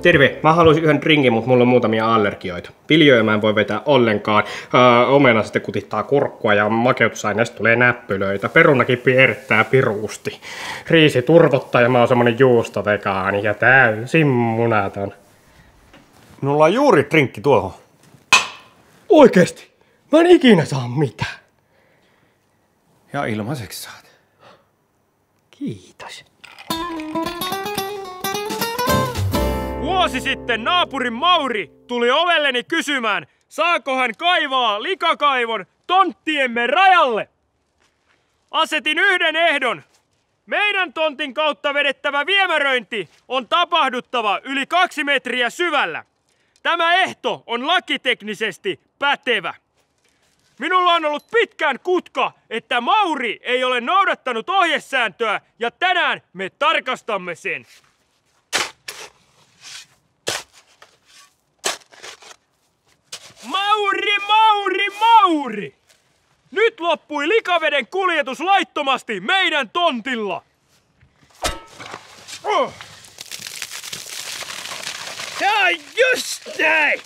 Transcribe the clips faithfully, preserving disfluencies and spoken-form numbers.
Terve, mä haluaisin yhden drinkin, mutta mulla on muutamia allergioita. Viljoja mä en voi vetää ollenkaan. Öö, omena sitten kutittaa kurkkua ja makeutusaineesta tulee näppylöitä. Perunakin piertää piruusti. Riisi turvottaa ja mä oon semmonen juustovegaani ja täysin munaton. Minulla on juuri drinkki tuohon. Oikeesti? Mä en ikinä saa mitään. Ja ilmaiseksi saat. Kiitos. Vuosi sitten naapurin Mauri tuli ovelleni kysymään, saako hän kaivaa likakaivon tonttiemme rajalle. Asetin yhden ehdon. Meidän tontin kautta vedettävä viemäröinti on tapahduttava yli kaksi metriä syvällä. Tämä ehto on lakiteknisesti pätevä. Minulla on ollut pitkään kutka, että Mauri ei ole noudattanut ohjesääntöä ja tänään me tarkastamme sen. Mauri, Mauri, Mauri! Nyt loppui likaveden kuljetus laittomasti meidän tontilla. Oh. Tää just näin!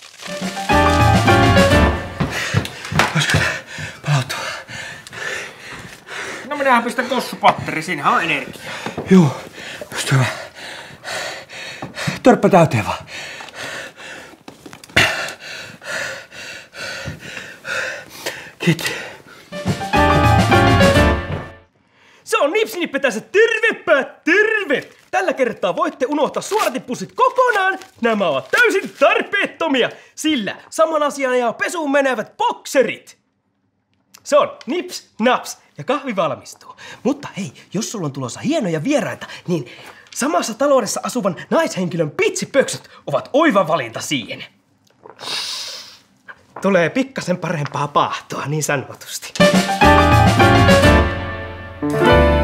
Voisiko palautua? No minähän pistän kossupatteri, siinähän on energiaa. Juu, just hyvä. Törppä täyteen vaan. Kiitos. Se on Nipsinippe tässä, tervepä, terve! Tällä kertaa voitte unohtaa suodatepussit kokonaan. Nämä ovat täysin tarpeettomia, sillä saman asian ja pesuun menevät bokserit. Se on nips, naps ja kahvi valmistuu. Mutta hei, jos sulla on tulossa hienoja vieraita, niin samassa taloudessa asuvan naishenkilön pitsipöksyt ovat oiva valinta siihen. Tulee pikkasen parempaa paahtoa, niin sanotusti.